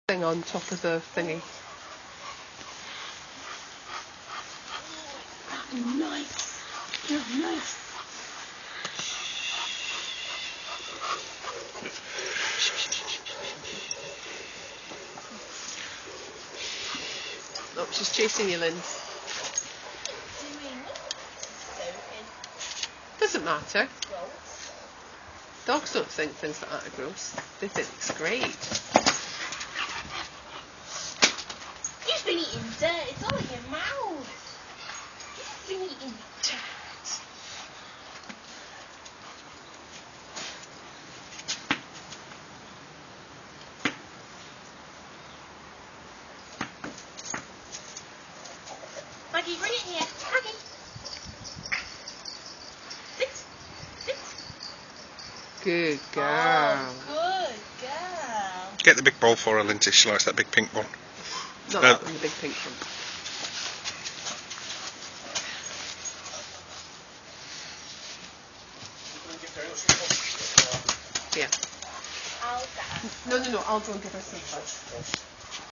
thing on top of the thingy. Nice. You're nice. Oh, she's chasing you, Lynn. Doesn't matter. Dogs don't think things like that are gross. They think it's great. You've been eating dirt. It's all in your mouth. You've been eating dirt. Maggie, bring it here. Maggie. Sit. Good girl. Oh, good girl. Get the big bowl for her, Lindsay. She likes that big pink one. Not that one, the big pink one. Yeah. I'll No, I'll go and give her some first.